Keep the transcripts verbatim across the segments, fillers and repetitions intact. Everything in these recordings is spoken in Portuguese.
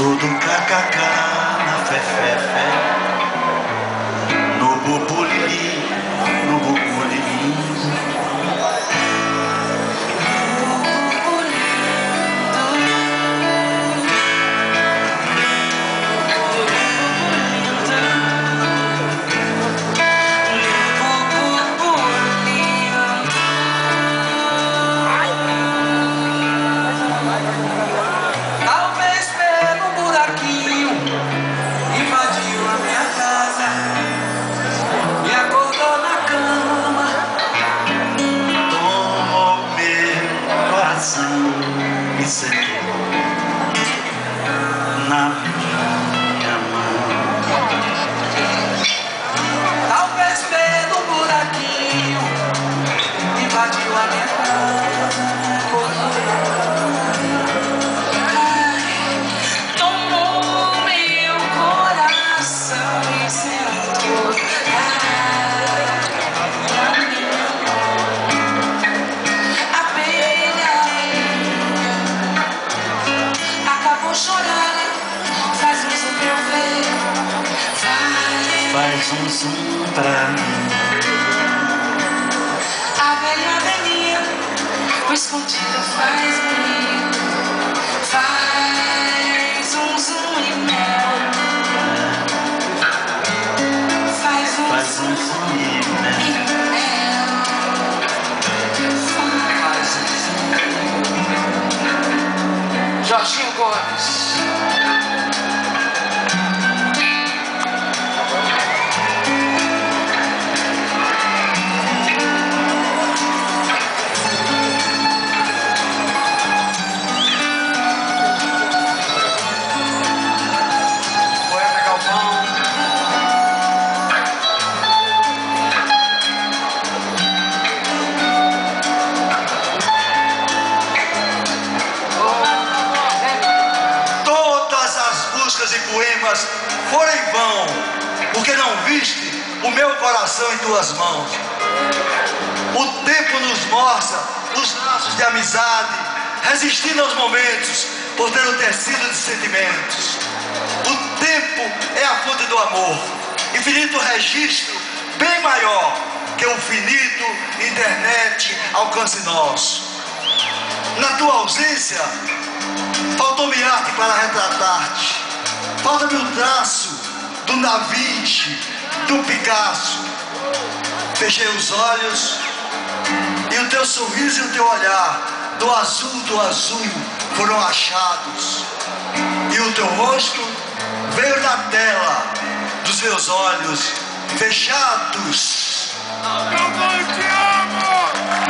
todo cacacá na fé, fé, fé, no bubulili, no bubulili. Me sentou na minha mão. Talvez pelo buraquinho invadiu a minha casa. Tomou meu coração e sentou na minha mão. Chorando, faz um zoom pra eu ver. Faz um zoom pra mim. A velha velhinha, o escondido faz bonito. Faz um zoom e mel. Faz um, faz zoom, um zoom e mel. Faz um zoom. Jorginho Gomes. Poeta Galvão. E poemas foram em vão, porque não viste o meu coração em tuas mãos. O tempo nos mostra os laços de amizade, resistindo aos momentos, por ter o tecido de sentimentos. O tempo é a fonte do amor, infinito registro, bem maior que o finito internet alcance nosso. Na tua ausência, faltou-me arte para retratar-te. Falta-me o traço do Da Vinci, do Picasso. Fechei os olhos e o teu sorriso e o teu olhar, do azul do azul, foram achados. E o teu rosto veio da tela dos meus olhos fechados. Meu bom te amo!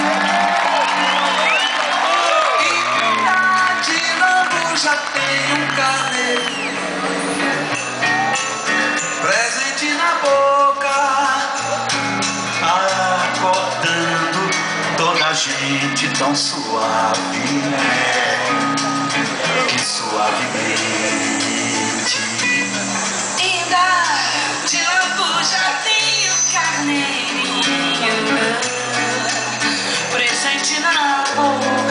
E de novo já tem um carneiro presente na boca, acordando toda a gente tão suave, né? Que suavemente. Ainda de novo já tem o carneirinho presente na boca.